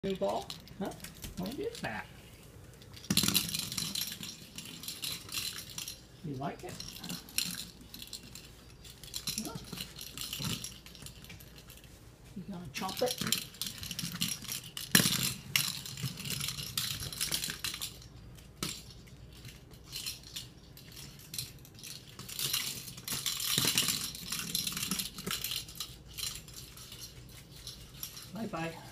New ball? Huh? What is that? You like it? Huh? You gonna chop it? Bye-bye.